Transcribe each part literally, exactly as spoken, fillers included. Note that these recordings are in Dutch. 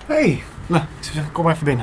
Hey, nou, ik zou zeggen, kom maar even binnen.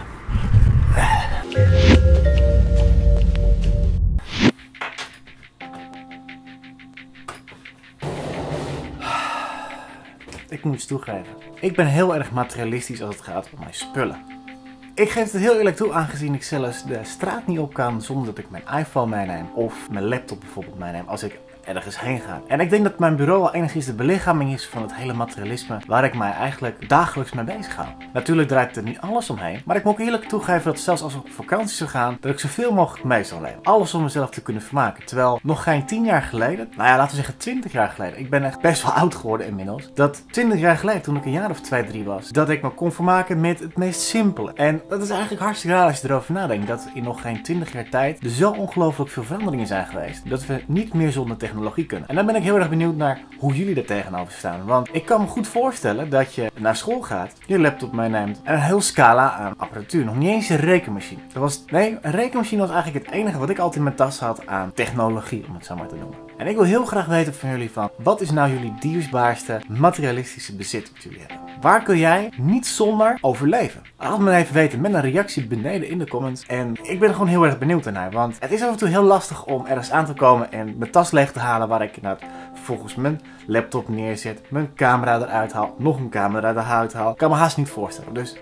Ik moet iets toegeven. Ik ben heel erg materialistisch als het gaat om mijn spullen. Ik geef het heel eerlijk toe, aangezien ik zelfs de straat niet op kan zonder dat ik mijn iPhone meeneem of mijn laptop bijvoorbeeld meeneem als ik ergens heen ga. En ik denk dat mijn bureau al enigszins de belichaming is van het hele materialisme waar ik mij eigenlijk dagelijks mee bezig hou. Natuurlijk draait er niet alles omheen, maar ik moet ook eerlijk toegeven dat zelfs als ik op vakantie zou gaan, dat ik zoveel mogelijk mee zal nemen. Alles om mezelf te kunnen vermaken. Terwijl nog geen tien jaar geleden, nou ja, laten we zeggen twintig jaar geleden, ik ben echt best wel oud geworden inmiddels, dat twintig jaar geleden, toen ik een jaar of twee, drie was, dat ik me kon vermaken met het meest simpele. En dat is eigenlijk hartstikke raar als je erover nadenkt, dat in nog geen twintig jaar tijd er zo ongelooflijk veel veranderingen zijn geweest, dat we niet meer zonder technologie kunnen. En dan ben ik heel erg benieuwd naar hoe jullie er tegenover staan. Want ik kan me goed voorstellen dat je naar school gaat, je laptop meeneemt en een heel scala aan apparatuur. Nog niet eens een rekenmachine. Dat was, nee, een rekenmachine was eigenlijk het enige wat ik altijd in mijn tas had aan technologie, om het zo maar te noemen. En ik wil heel graag weten van jullie van, wat is nou jullie dierbaarste materialistische bezit wat jullie hebben? Waar kun jij niet zonder overleven? Laat het me even weten met een reactie beneden in de comments. En ik ben er gewoon heel erg benieuwd naar, want het is af en toe heel lastig om ergens aan te komen en mijn tas leeg te halen waar ik nou, vervolgens mijn laptop neerzet, mijn camera eruit haal, nog een camera eruit haal. Ik kan me haast niet voorstellen, dus...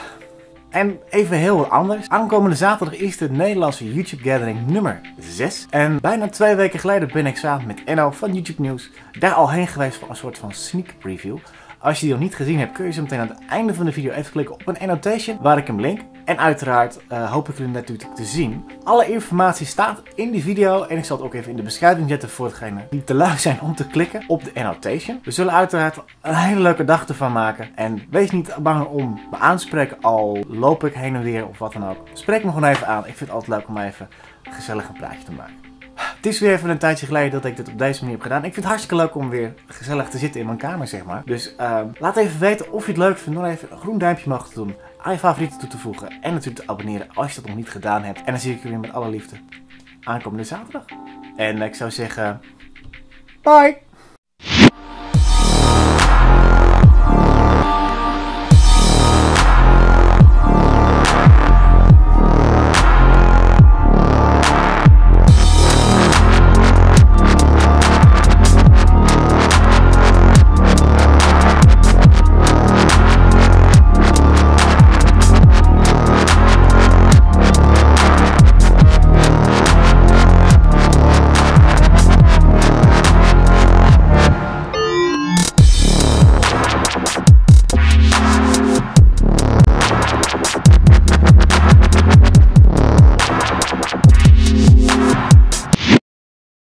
En even heel wat anders. Aankomende zaterdag is de Nederlandse YouTube Gathering nummer zes. En bijna twee weken geleden ben ik samen met Enno van YouTube Nieuws daar al heen geweest voor een soort van sneak preview. Als je die nog niet gezien hebt, kun je zo meteen aan het einde van de video even klikken op een annotation waar ik hem link. En uiteraard uh, hoop ik jullie natuurlijk te zien. Alle informatie staat in die video en ik zal het ook even in de beschrijving zetten voor degenen die te lui zijn om te klikken op de annotation. We zullen uiteraard een hele leuke dag ervan maken. En wees niet bang om me aan te spreken, al loop ik heen en weer of wat dan ook. Spreek me gewoon even aan. Ik vind het altijd leuk om even gezellig een praatje te maken. Het is weer even een tijdje geleden dat ik dit op deze manier heb gedaan. Ik vind het hartstikke leuk om weer gezellig te zitten in mijn kamer, zeg maar. Dus uh, laat even weten of je het leuk vindt. Door even een groen duimpje mag te doen, aan je favorieten toe te voegen en natuurlijk te abonneren als je dat nog niet gedaan hebt. En dan zie ik jullie met alle liefde aankomende zaterdag. En ik zou zeggen, bye!